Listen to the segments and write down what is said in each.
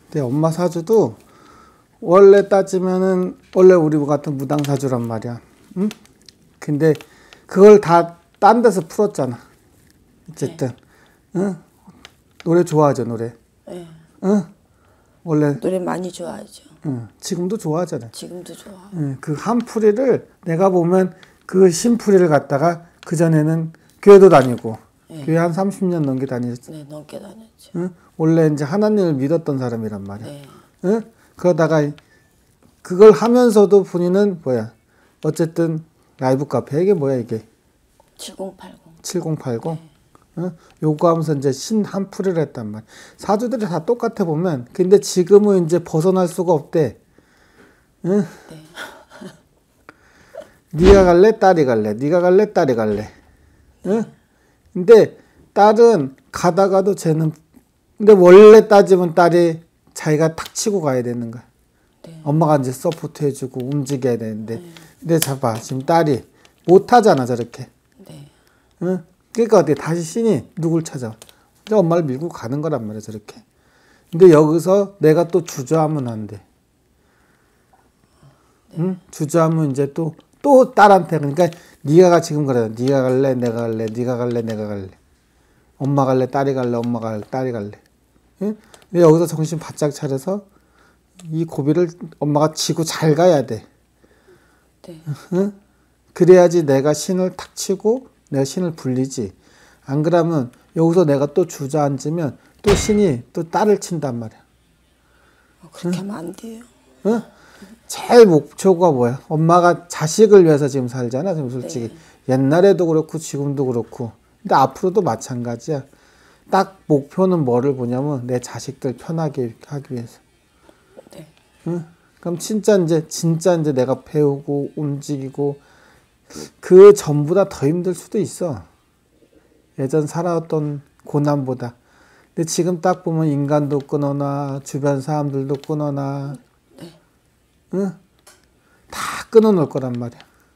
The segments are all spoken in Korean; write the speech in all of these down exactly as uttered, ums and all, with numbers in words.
내 엄마 사주도 원래 따지면은 원래 우리 같은 무당 사주란 말이야. 응? 근데 그걸 다 딴 데서 풀었잖아. 어쨌든. 네. 응? 노래 좋아하죠, 노래. 네. 응? 원래 노래 많이 좋아하죠. 응. 지금도 좋아하잖아. 지금도 좋아. 응. 그 한 풀이를 내가 보면 그 신풀이를 갖다가 그 전에는 교회도 다니고 네. 교회 한 삼십 년 넘게 다녔지. 네, 넘게 다녔죠. 응? 원래 이제 하나님을 믿었던 사람이란 말이야. 네. 응? 그러다가 그걸 하면서도 본인은 뭐야? 어쨌든 라이브 카페 이게 뭐야 이게? 칠공팔공. 칠공팔공. 네. 응? 요거 하면서 이제 신 한 풀이를 했단 말이야. 사주들이 다 똑같아 보면. 근데 지금은 이제 벗어날 수가 없대. 응? 네. 네가 갈래? 딸이 갈래? 네가 갈래? 딸이 갈래? 응? 근데 딸은 가다가도 쟤는 근데 원래 따지면 딸이 자기가 탁 치고 가야 되는 거야. 네. 엄마가 이제 서포트 해주고 움직여야 되는데 네. 근데 잡아 지금 딸이 못 하잖아 저렇게. 네. 응? 그러니까 어떻게 다시 신이 누굴 찾아? 이제 엄마를 밀고 가는 거란 말이야 저렇게. 근데 여기서 내가 또 주저하면 안 돼. 네. 응? 주저하면 이제 또 또 딸한테 그러니까 네가 지금 그래. 네가 갈래? 내가 갈래? 네가 갈래? 내가 갈래? 엄마 갈래? 딸이 갈래? 엄마가 갈래? 딸이 갈래? 응? 근데 여기서 정신 바짝 차려서 이 고비를 엄마가 치고 잘 가야 돼. 네. 응? 그래야지 내가 신을 탁 치고 내가 신을 불리지. 안 그러면 여기서 내가 또 주저앉으면 또 신이 또 딸을 친단 말이야. 어, 그렇게 응? 하면 안 돼요. 응? 제일 목표가 뭐야? 엄마가 자식을 위해서 지금 살잖아. 지금 솔직히 네. 옛날에도 그렇고 지금도 그렇고. 근데 앞으로도 마찬가지야. 딱 목표는 뭐를 보냐면 내 자식들 편하게 하기 위해서. 네. 응? 그럼 진짜 이제 진짜 이제 내가 배우고 움직이고 그 전보다 더 힘들 수도 있어. 예전 살아왔던 고난보다. 근데 지금 딱 보면 인간도 끊어놔, 주변 사람들도 끊어놔. 네. 응? 다 끊어놓을 거란 말이야.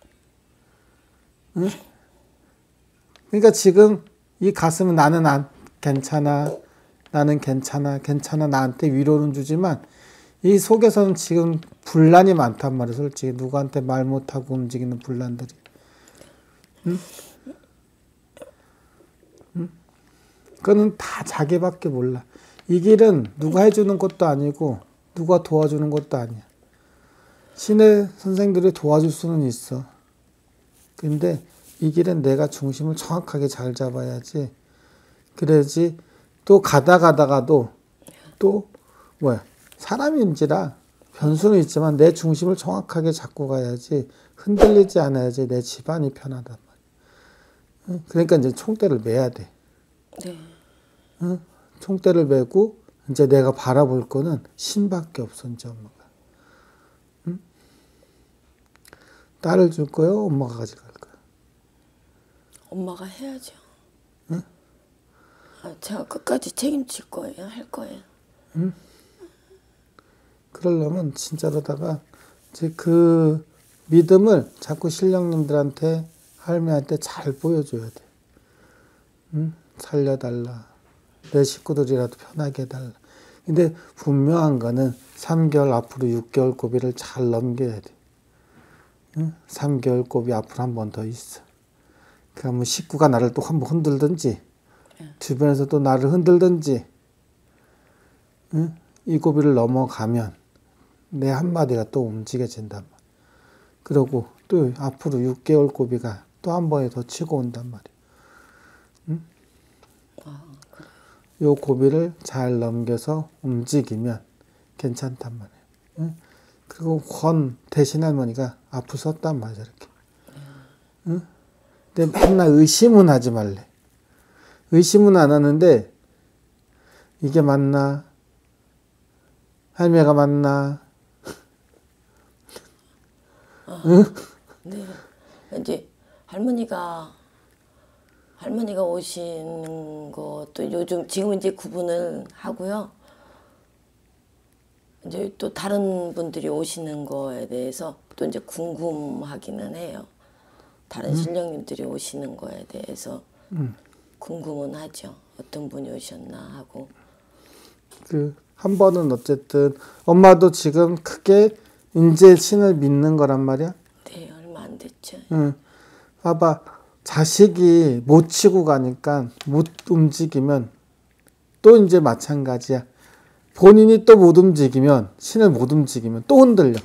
응? 그러니까 지금 이 가슴은 나는 안 괜찮아, 나는 괜찮아, 괜찮아 나한테 위로는 주지만 이 속에서는 지금 분란이 많단 말이야. 솔직히 누구한테 말 못하고 움직이는 분란들이. 응? 응? 그거는 다 자기밖에 몰라. 이 길은 누가 해주는 것도 아니고 누가 도와주는 것도 아니야. 신의 선생들이 도와줄 수는 있어. 근데 이 길은 내가 중심을 정확하게 잘 잡아야지. 그래야지 또 가다 가다가도 또 뭐야 사람인지라 변수는 있지만 내 중심을 정확하게 잡고 가야지 흔들리지 않아야지 내 집안이 편하단 말이야. 그러니까 이제 총대를 매야 돼. 네. 응? 총대를 매고 이제 내가 바라볼 거는 신밖에 없어 이제 엄마가. 응? 딸을 줄 거요? 엄마가 가져갈 거야? 엄마가 해야죠. 응? 아, 제가 끝까지 책임질 거예요. 할 거예요. 응? 그러려면 진짜로다가 이제 그 믿음을 자꾸 신령님들한테 할매한테 잘 보여줘야 돼. 응? 살려달라. 내 식구들이라도 편하게 해달라. 근데 분명한 거는 삼 개월 앞으로 육 개월 고비를 잘 넘겨야 돼. 응? 삼 개월 고비 앞으로 한 번 더 있어. 그러면 식구가 나를 또 한 번 흔들든지 네. 주변에서 또 나를 흔들든지 응? 이 고비를 넘어가면 내 한마디가 또 움직여진단 말이야. 그리고 또 앞으로 육 개월 고비가 또 한 번에 더 치고 온단 말이야. 응? 아, 그래. 요 고비를 잘 넘겨서 움직이면 괜찮단 말이야. 응? 그리고 권 대신 할머니가 앞을 섰단 말이야. 이렇게. 응? 근데 맨날 의심은 하지 말래. 의심은 안 하는데 이게 맞나? 할매가 맞나? 아, 응? 네. 이제 할머니가 할머니가 오시는 것도 요즘 지금 이제 구분을 하고요. 이제 또 다른 분들이 오시는 거에 대해서 또 이제 궁금하기는 해요. 다른 음. 신령님들이 오시는 거에 대해서 음. 궁금은 하죠. 어떤 분이 오셨나 하고. 그 한 번은 어쨌든 엄마도 지금 크게 이제 신을 믿는 거란 말이야. 네, 얼마 안 됐죠. 응. 봐봐. 자식이 못 치고 가니까 못 움직이면 또 이제 마찬가지야. 본인이 또 못 움직이면, 신을 못 움직이면 또 흔들려.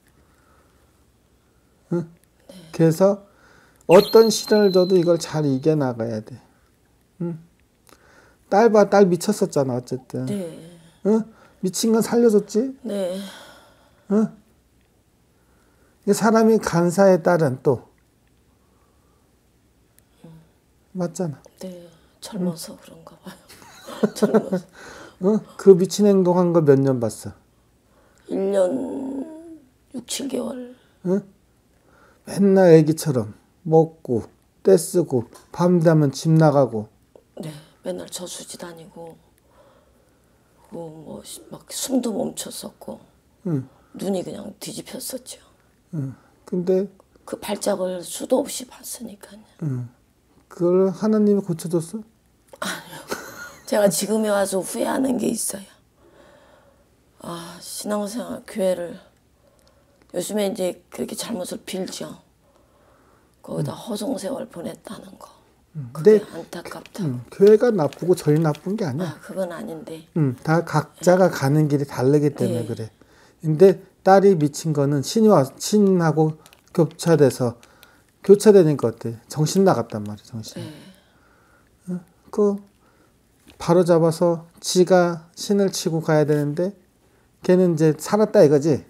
응? 네. 그래서 어떤 신을 줘도 이걸 잘 이겨나가야 돼. 응? 딸 봐, 딸 미쳤었잖아, 어쨌든. 네. 응? 미친 건 살려줬지? 네. 응? 사람이 간사에 따른 또 맞잖아. 네. 젊어서 응. 그런가 봐요. 젊어서. 응? 그 미친 행동한 거 몇 년 봤어? 일 년 육, 칠 개월. 응? 맨날 애기처럼 먹고 떼쓰고 밤 되면 집 나가고. 네. 맨날 저수지 다니고 뭐 막 숨도 멈췄었고 응. 눈이 그냥 뒤집혔었죠. 응. 근데 그 발작을 수도 없이 봤으니까요. 응. 그걸 하나님이 고쳐줬어? 아니요. 제가 지금에 와서 후회하는 게 있어요. 아, 신앙생활, 교회를 요즘에 이제 그렇게 잘못을 빌죠. 거기다 음. 허송세월 보냈다는 거. 그게 근데, 안타깝다. 응. 교회가 나쁘고 절이 나쁜 게 아니야. 아, 그건 아닌데. 응. 다 각자가 네. 가는 길이 다르기 때문에 네. 그래. 근데 딸이 미친 거는 신이 와, 신하고 교차돼서 교차되니까 어때? 정신 나갔단 말이야, 정신. 네. 응? 그 바로 잡아서 지가 신을 치고 가야 되는데 걔는 이제 살았다 이거지.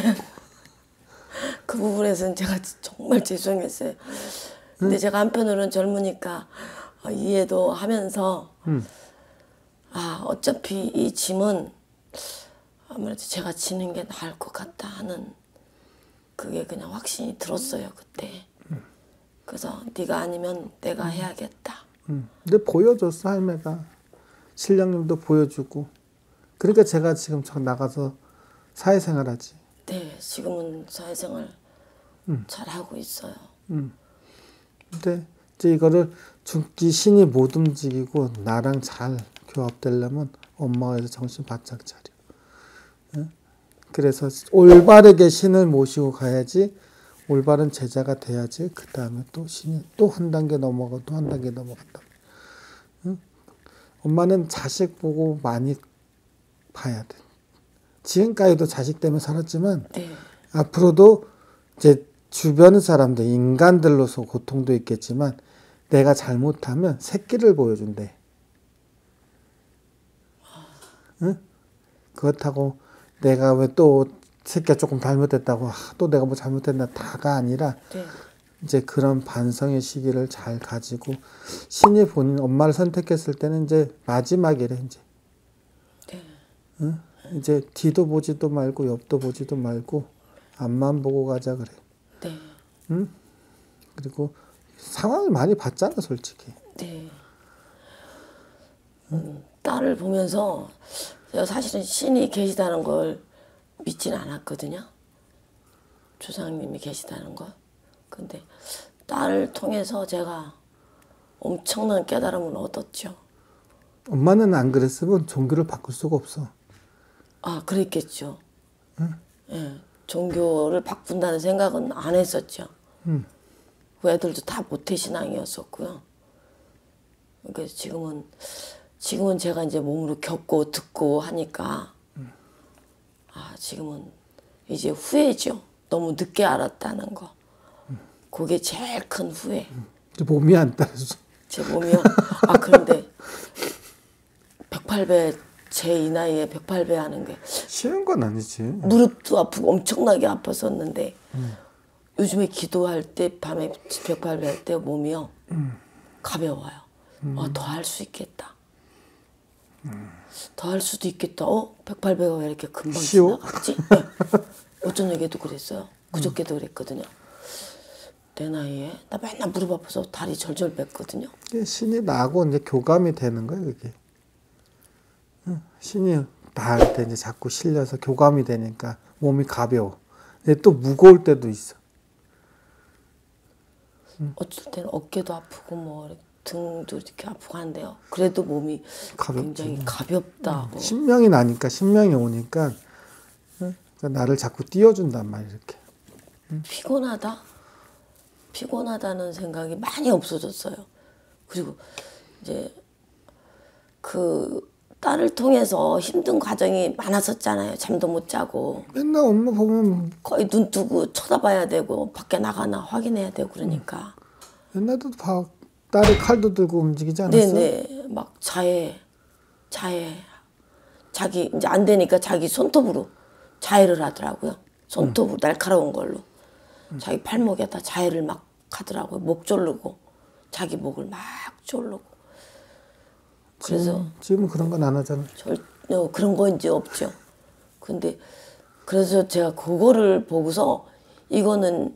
그 부분에서는 제가 정말 죄송했어요. 근데 응? 제가 한편으로는 젊으니까 이해도 하면서 응. 아 어차피 이 짐은 아무래도 제가 지는 게 나을 것 같다 하는 그게 그냥 확신이 들었어요 그때. 응. 그래서 네가 아니면 내가 응. 해야겠다. 응. 근데 보여줬어 할매가. 신령님도 보여주고. 그러니까 제가 지금 저 나가서 사회생활하지. 네, 지금은 사회생활 응. 잘 하고 있어요. 응. 근데 이제 이거를 죽기 신이 못 움직이고 나랑 잘 교합되려면 엄마가 해서 정신 바짝 차려. 응? 그래서 올바르게 신을 모시고 가야지 올바른 제자가 돼야지 그 다음에 또 신이 또 한 단계 넘어가고 또 한 단계 넘어간다. 응? 엄마는 자식 보고 많이 봐야 돼. 지금까지도 자식 때문에 살았지만 네. 앞으로도 이제 주변 사람들, 인간들로서 고통도 있겠지만 내가 잘못하면 새끼를 보여준대. 응? 그렇다고 내가 왜 또 새끼가 조금 잘못됐다고 또 내가 뭐 잘못했나 다가 아니라 네. 이제 그런 반성의 시기를 잘 가지고 신이 본인 엄마를 선택했을 때는 이제 마지막이래 이제. 네. 응? 이제 뒤도 보지도 말고 옆도 보지도 말고 앞만 보고 가자 그래. 네. 응? 그리고 상황을 많이 봤잖아 솔직히. 네. 음, 딸을 보면서 제가 사실은 신이 계시다는 걸 믿지는 않았거든요. 조상님이 계시다는 걸. 근데 딸을 통해서 제가 엄청난 깨달음을 얻었죠. 엄마는 안 그랬으면 종교를 바꿀 수가 없어. 아, 그랬겠죠. 응? 예, 종교를 바꾼다는 생각은 안 했었죠. 응. 그 애들도 다 모태신앙이었었고요. 그래서 지금은 지금은 제가 이제 몸으로 겪고 듣고 하니까 응. 아 지금은 이제 후회죠. 너무 늦게 알았다는 거. 응. 그게 제일 큰 후회. 응. 몸이 안 따라줘. 제 몸이요? 아 그런데 백팔 배 제 이 나이에 백팔 배 하는 게 쉬운 건 아니지. 무릎도 아프고 엄청나게 아팠었는데 음. 요즘에 기도할 때 밤에 백팔 배 할 때 몸이요 음. 가벼워요. 음. 아, 더 할 수 있겠다. 음. 더 할 수도 있겠다. 어? 백팔 배가 왜 이렇게 금방 쉬워? 지나갔지? 네. 어쩐 얘기도 그랬어요. 그저께도 그랬거든요. 내 나이에 나 맨날 무릎 아파서 다리 절절 뺐거든요. 신이 나하고 이제 교감이 되는 거예요, 그게. 신이 나할 때 이제 자꾸 실려서 교감이 되니까 몸이 가벼워. 근데 또 무거울 때도 있어. 어쩔 때는 어깨도 아프고 뭐 등도 이렇게 아프고 한데요. 그래도 몸이 가볍지. 굉장히 가볍다고. 신명이 나니까 신명이 오니까 응? 그러니까 나를 자꾸 띄워준단 말이야 이렇게. 피곤하다? 피곤하다는 생각이 많이 없어졌어요. 그리고 이제 그 딸을 통해서 힘든 과정이 많았었잖아요. 잠도 못 자고. 맨날 엄마 보면 거의 눈 뜨고 쳐다봐야 되고 밖에 나가나 확인해야 되고 그러니까. 옛날도 봐. 딸이 칼도 들고 움직이지 않았어? 네네. 막 자해, 자해. 자기 이제 안 되니까 자기 손톱으로 자해를 하더라고요. 손톱으로 음. 날카로운 걸로. 음. 자기 팔목에다 자해를 막 하더라고요. 목 조르고 자기 목을 막 조르고. 그래서 지금, 지금은 그런 건 안 하잖아. 절, 어, 그런 거 이제 없죠. 근데 그래서 제가 그거를 보고서 이거는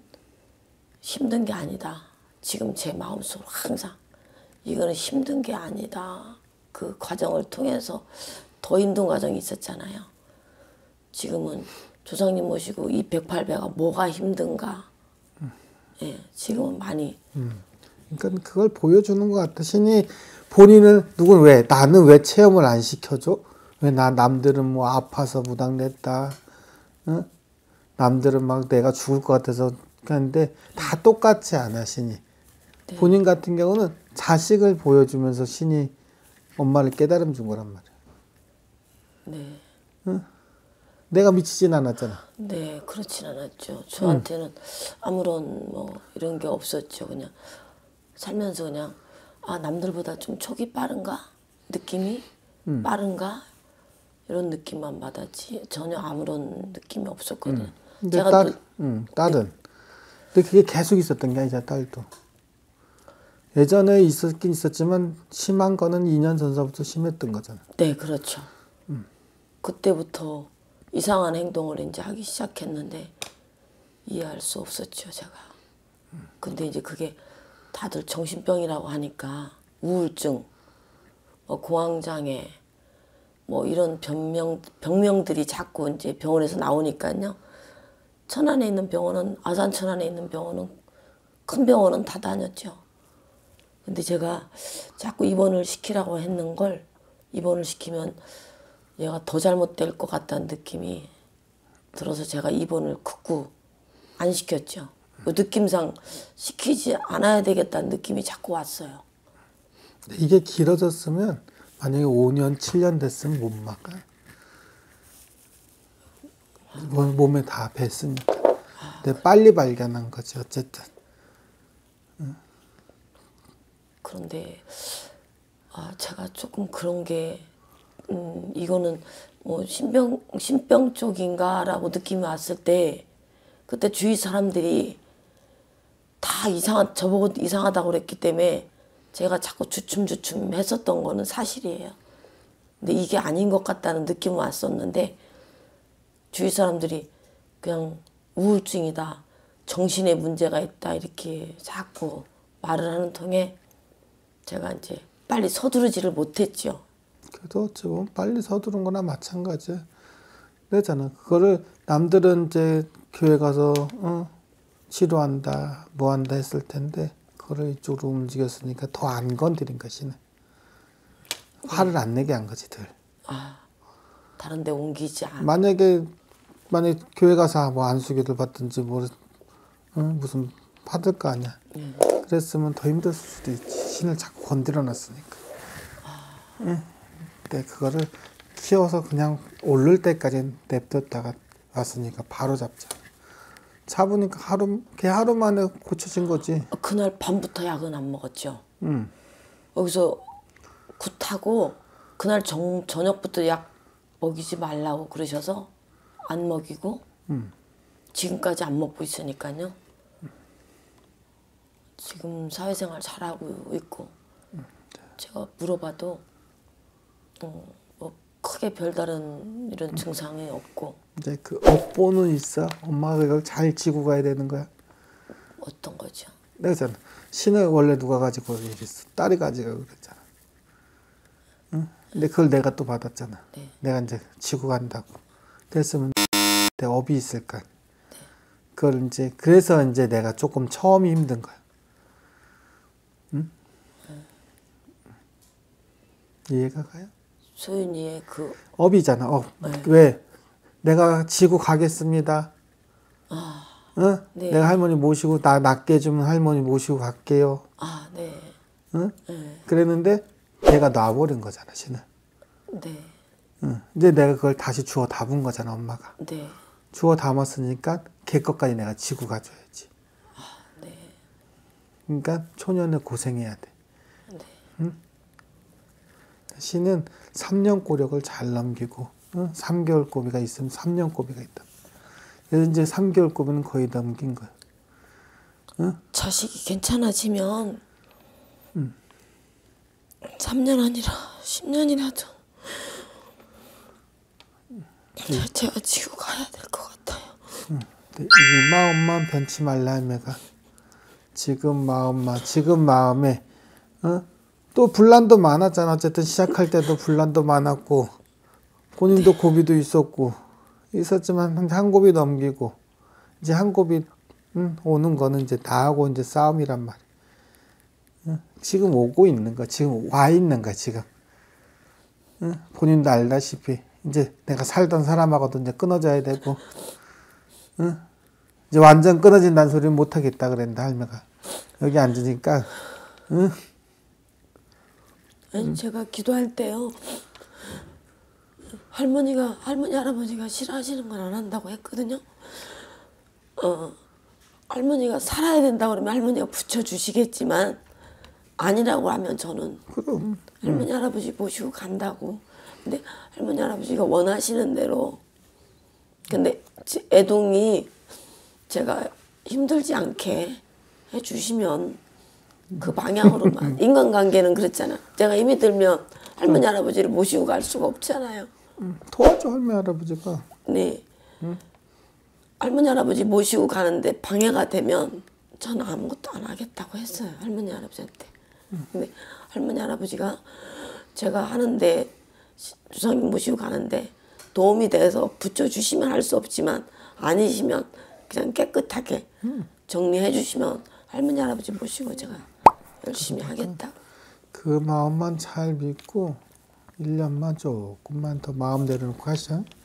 힘든 게 아니다. 지금 제 마음속으로 항상 이거는 힘든 게 아니다. 그 과정을 통해서 더 힘든 과정이 있었잖아요. 지금은 조상님 모시고 이 백팔 배가 뭐가 힘든가. 음. 예, 지금은 많이. 음. 그러니까 그걸 보여주는 것 같아. 신이 본인은 누군 왜 나는 왜 체험을 안 시켜줘? 왜 나 남들은 뭐 아파서 무당냈다. 응? 남들은 막 내가 죽을 것 같아서 그런데 다 똑같지 않아 신이. 네. 본인 같은 경우는 자식을 보여주면서 신이 엄마를 깨달음 준 거란 말이야. 네. 응? 내가 미치진 않았잖아. 네, 그렇진 않았죠. 저한테는 응. 아무런 뭐 이런 게 없었죠. 그냥 살면서 그냥 아 남들보다 좀 촉이 빠른가? 느낌이 응. 빠른가? 이런 느낌만 받았지 전혀 아무런 느낌이 없었거든요. 응. 근데 제가 딸, 또, 응, 딸은 네. 근데 그게 계속 있었던 게 아니잖아. 딸도. 예전에 있었긴 있었지만 심한 거는 이 년 전서부터 심했던 거잖아. 네, 그렇죠. 음. 그때부터 이상한 행동을 이제 하기 시작했는데 이해할 수 없었죠, 제가. 음. 근데 이제 그게 다들 정신병이라고 하니까 우울증, 뭐 공황장애, 뭐 이런 병명 병명들이 자꾸 이제 병원에서 나오니까요. 천안에 있는 병원은 아산 천안에 있는 병원은 큰 병원은 다 다녔죠. 근데 제가 자꾸 입원을 시키라고 했는 걸 입원을 시키면 얘가 더 잘못될 것 같다는 느낌이 들어서 제가 입원을 극구 안 시켰죠. 그 느낌상 시키지 않아야 되겠다는 느낌이 자꾸 왔어요. 이게 길어졌으면 만약에 오 년, 칠 년 됐으면 못 막아. 몸에 다 뱄으니까. 근데 빨리 발견한 거지 어쨌든. 응. 그런데 아, 제가 조금 그런 게 음, 이거는 뭐 신병 신병 쪽인가라고 느낌이 왔을 때 그때 주위 사람들이 다 이상한 저보고 이상하다고 그랬기 때문에 제가 자꾸 주춤주춤 했었던 거는 사실이에요. 근데 이게 아닌 것 같다는 느낌은 왔었는데 주위 사람들이 그냥 우울증이다, 정신에 문제가 있다 이렇게 자꾸 말을 하는 통에 제가 이제 빨리 서두르지를 못했죠. 그래도 어찌 보면 빨리 서두른 거나 마찬가지야. 그랬잖아. 그거를 남들은 이제 교회 가서 어, 치료한다, 뭐 한다 했을 텐데 그거를 이쪽으로 움직였으니까 더 안 건드린 것이네. 화를 안 내게 한 거지 들. 아, 다른 데 옮기지 않아. 만약에 만약 교회 가서 뭐 안수기를 받든지 뭐 어, 무슨 받을 거 아니야. 음. 그랬으면 더 힘들었을 수도 있지. 신을 자꾸 건드려 놨으니까. 아. 응. 근데 그거를 키워서 그냥 오를 때까지 냅뒀다가 왔으니까 바로 잡자. 잡으니까 하루, 걔 하루 만에 고쳐진 거지. 그날 밤부터 약은 안 먹었죠. 응. 여기서 굿하고 그날 정, 저녁부터 약 먹이지 말라고 그러셔서 안 먹이고 응. 지금까지 안 먹고 있으니까요. 지금 사회생활 잘하고 있고 응. 제가 물어봐도 어, 뭐 크게 별다른 이런 응. 증상이 없고. 이제 그 업보는 있어. 엄마가 이걸 잘 지고 가야 되는 거야. 어떤 거죠? 내가잖아. 신을 원래 누가 가지고 이랬어. 딸이 가지고 그랬잖아. 응? 근데 그걸 내가 또 받았잖아. 네. 내가 이제 지고 간다고. 그랬으면 내 업이 있을까. 네. 그걸 이제 그래서 이제 내가 조금 처음이 힘든 거야. 응? 음. 이해가 가요? 소윤이의 그 업이잖아. 업. 네. 왜? 내가 지고 가겠습니다. 아, 응? 네. 내가 할머니 모시고 나 낫게 해주면 할머니 모시고 갈게요. 아, 네. 응? 네. 그랬는데 걔가 놔버린 거잖아, 지는. 네. 응. 이제 내가 그걸 다시 주워 담은 거잖아, 엄마가. 네. 주워 담았으니까 걔 것까지 내가 지고 가줘야지. 네. 그러니까 초년에 고생해야 돼. 네. 응? 시는 삼 년 꼬력을 잘 넘기고, 응? 삼 개월 꼬비가 있으면 삼 년 꼬비가 있다. 그래서 이제 삼 개월 꼬비는 거의 넘긴 거야. 응? 자식이 괜찮아지면 응. 삼 년 아니라 십 년이라도 제가 지고 가야 될 것 같아요. 응. 이 마음만 변치 말라 할매가. 지금 마음만, 지금 마음에, 어? 또 분란도 많았잖아. 어쨌든 시작할 때도 분란도 많았고, 본인도 고비도 있었고, 있었지만 한 고비 넘기고, 이제 한 고비 응? 오는 거는 이제 나하고 이제 싸움이란 말이야. 응? 지금 오고 있는 거야. 지금 와 있는 거야, 지금. 응? 본인도 알다시피, 이제 내가 살던 사람하고도 이제 끊어져야 되고, 응? 이제 완전 끊어진다는 소리는 못 하겠다 그랬다, 할매가. 여기 앉으니까, 응? 아니, 제가 기도할 때요. 할머니가, 할머니, 할아버지가 싫어하시는 건 안 한다고 했거든요. 어, 할머니가 살아야 된다고 그러면 할머니가 붙여주시겠지만, 아니라고 하면 저는 그럼. 할머니, 할아버지 모시고 간다고. 근데 할머니, 할아버지가 원하시는 대로. 근데 애동이 제가 힘들지 않게 해주시면 그 방향으로만. 인간관계는 그렇잖아. 제가 힘이 들면 할머니, 할아버지를 모시고 갈 수가 없잖아요. 응, 도와줘, 할머니, 할아버지가. 네. 응? 할머니, 할아버지 모시고 가는데 방해가 되면 저는 아무것도 안 하겠다고 했어요. 할머니, 할아버지한테. 근데 할머니, 할아버지가 제가 하는데 주상님 모시고 가는데 도움이 돼서 붙여주시면 할 수 없지만 아니시면 그냥 깨끗하게 정리해 주시면 할머니, 할아버지 모시고 제가 열심히 하겠다고. 그 마음만 잘 믿고 일 년만 조금만 더 마음 내려놓고 하시죠.